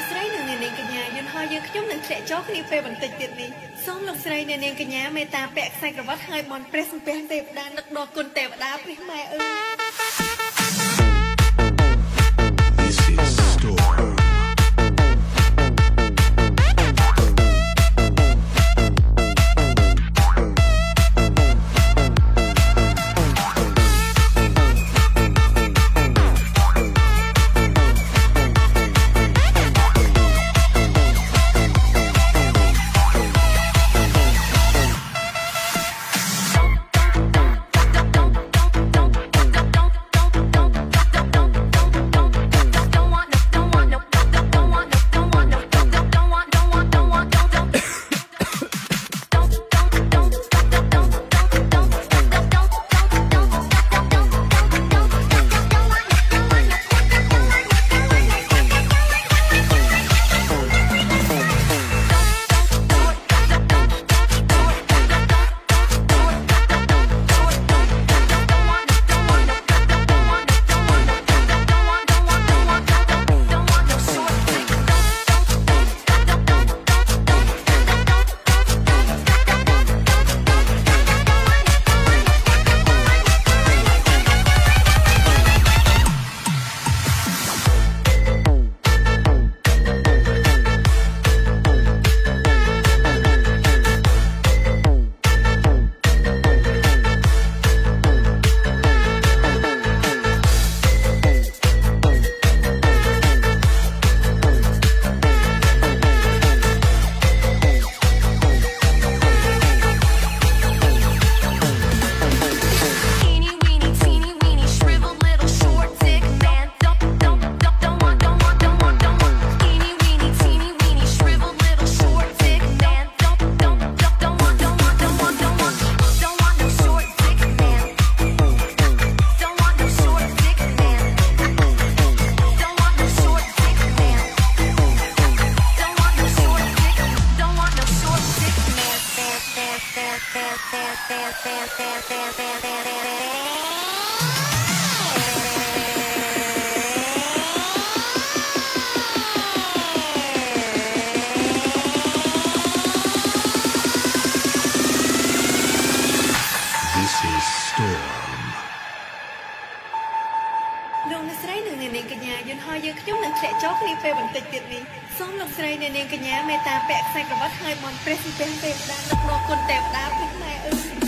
ស្រីនឹងនាងកញ្ញាយន្តហោះយើងខ្ញុំនឹងធ្លាក់ចុះគ្នាពេលបន្តិចទៀតនេះសូមលោកស្រីនាងកញ្ញាមេត្តាពាក់ខ្សែក្រវ៉ាត់ហើយបន់ព្រះសំពះទេវតានឹកដល់គុណទេវតាព្រះម៉ែអើយ This is Storm. This is Storm. លោកអ្នកស្រីនិងនាងកញ្ញាយន្តហោះយើងខ្ញុំនឹងធ្លាក់ចុះគ្នាពេលបន្តិចទៀតនេះសូមលោកស្រីនិងនាងកញ្ញាមេត្តាពាក់ខ្សែក្រវ៉ាត់ហើយបន់ព្រះសំពះទេវតានឹកដល់គុណទេវតាព្រះម៉ែអើយ